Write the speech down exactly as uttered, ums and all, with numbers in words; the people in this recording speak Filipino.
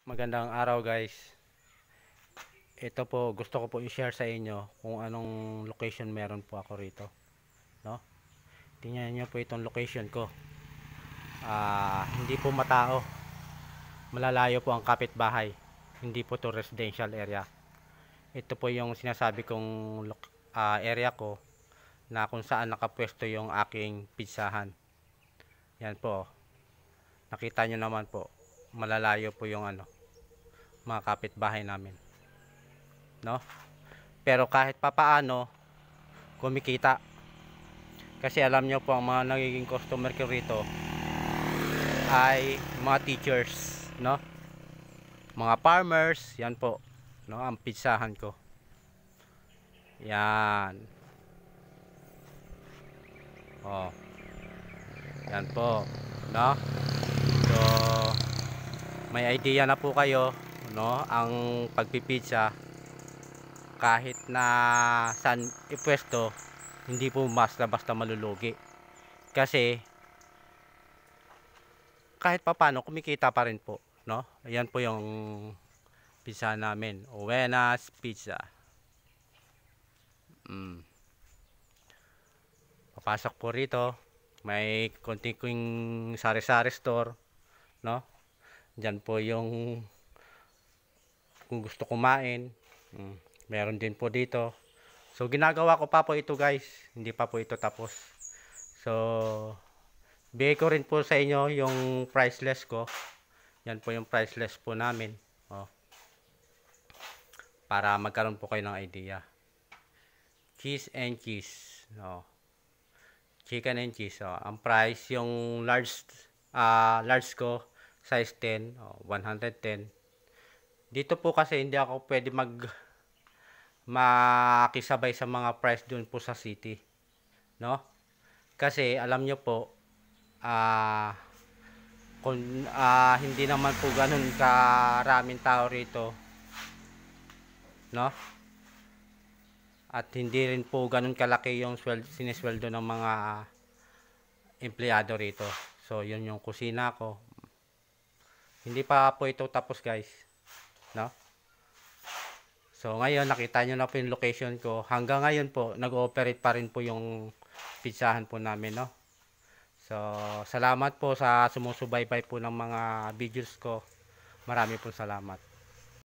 Magandang araw guys. Ito po, gusto ko po i-share sa inyo kung anong location meron po ako rito, no? Tingnan niyo po itong location ko. Ah, hindi po matao. Malalayo po ang kapitbahay. Hindi po to residential area. Ito po yung sinasabi kong uh, area ko na kung saan nakapwesto yung aking pizzahan. Yan po. Nakita nyo naman po, malalayo po yung ano, mga kapitbahay namin, no? Pero kahit papaano kumikita, kasi alam nyo po ang mga nagiging customer ko rito ay mga teachers, no? Mga farmers, yan po, no? Ang pizzahan ko yan, oh, yan po, no? So may idea na po kayo, no? Ang pagpipizza kahit na saan ipwesto, hindi po basta basta malulugi, kasi kahit papano kumikita pa rin po, no? Ayan po yung pizza namin, Buenas Pizza. mm. Papasok po rito, may konting sari-sari store, no? Diyan po yung kung gusto kumain, mm, meron din po dito. So ginagawa ko pa po ito guys, hindi pa po ito tapos. So bigay ko rin po sa inyo yung priceless ko. Yan po yung priceless po namin, oh, para magkaroon po kayo ng idea. Cheese and cheese, oh. Chicken and cheese, oh. Ang price yung large, uh, large ko size ten, oh, one hundred ten. Dito po kasi hindi ako pwede mag makisabay sa mga price doon po sa city, no? Kasi alam nyo po, ah uh, kung uh, hindi naman po ganun karaming tao rito, no? At hindi rin po ganun kalaki yung sweldo, sinisweldo ng mga empleyado rito. So yun yung kusina ko. Hindi pa po ito tapos guys, no? So ngayon nakita nyo na po yung location ko. Hanggang ngayon po nag-ooperate pa rin po yung pizzahan po namin, no? So salamat po sa sumusubaybay po ng mga videos ko. Marami po salamat.